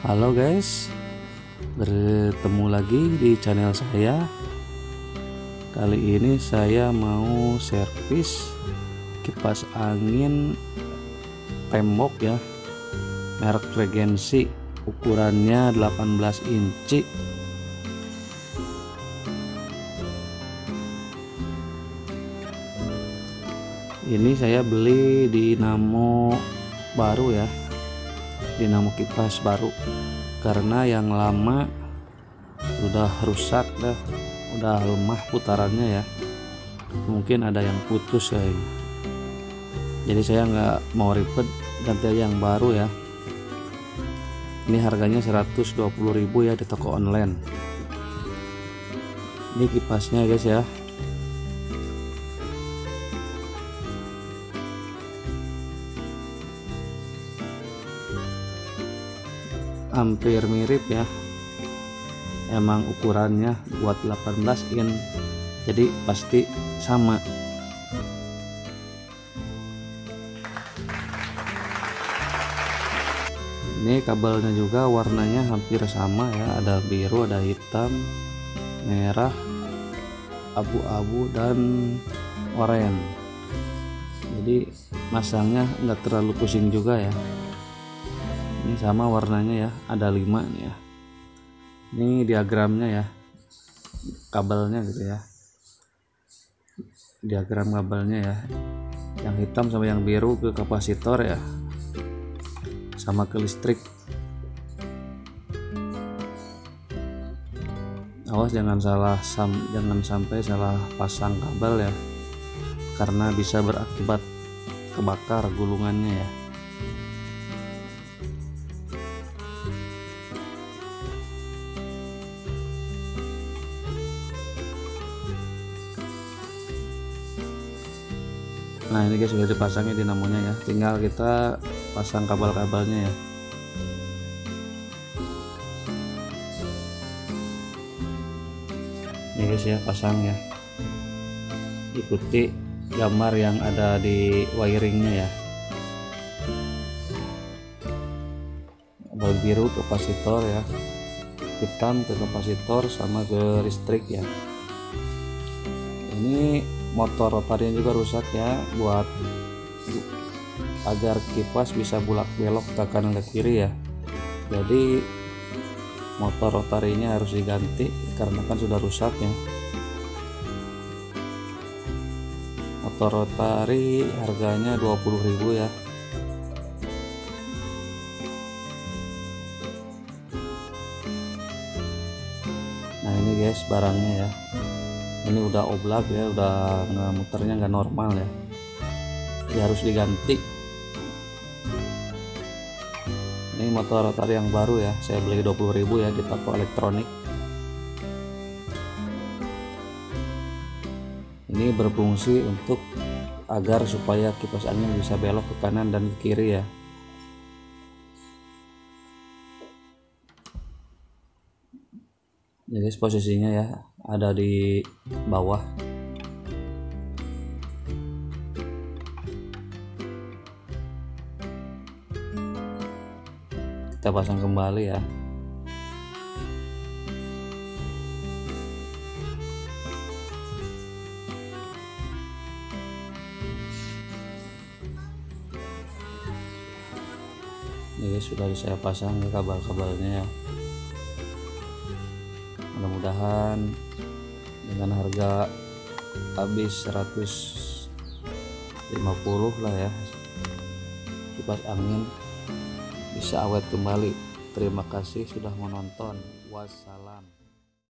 Halo guys, bertemu lagi di channel saya. Kali ini saya mau servis kipas angin Tembok ya, merek Regency, ukurannya 18 inci. Ini saya beli dinamo baru ya, dinamo kipas baru, karena yang lama udah rusak dah, udah lemah putarannya ya, mungkin ada yang putus kayaknya. Jadi saya nggak mau ribet, ganti aja yang baru ya. Ini harganya 120.000 ya di toko online. Ini kipasnya guys ya. Hampir mirip ya, emang ukurannya buat 18 in, jadi pasti sama. Ini kabelnya juga warnanya hampir sama ya, ada biru, ada hitam, merah, abu-abu, dan oranye. Jadi masangnya nggak terlalu pusing juga ya. Ini sama warnanya ya, ada 5 nih ya. Ini diagramnya ya, kabelnya gitu ya, diagram kabelnya ya, yang hitam sama yang biru ke kapasitor ya, sama ke listrik. Awas jangan sampai salah pasang kabel ya, karena bisa berakibat kebakar gulungannya ya. Nah ini guys, sudah dipasangnya dinamonya ya, tinggal kita pasang kabel-kabelnya ya. Ini guys ya, pasang ya, ikuti gambar yang ada di wiringnya ya. Kabel biru kapasitor ya, hitam ke kapasitor sama ke listrik ya. Ini motor rotarnya juga rusak ya, buat agar kipas bisa bulak belok ke kanan ke kiri ya. Jadi motor rotarinya harus diganti karena kan sudah rusak ya. Motor rotari harganya 20.000 ya. Nah ini guys barangnya ya. Ini udah oblak ya, udah muternya nggak normal ya, jadi harus diganti. Ini motor rotari yang baru ya, saya beli 20.000 ya di toko elektronik. Ini berfungsi untuk agar supaya kipas angin bisa belok ke kanan dan ke kiri ya. Jadi posisinya ya ada di bawah. Kita pasang kembali ya. Ini sudah saya pasang ya kabel-kabelnya ya. Mudah-mudahan dengan harga habis 150 lah ya, kipas angin bisa awet kembali. Terima kasih sudah menonton. Wassalam.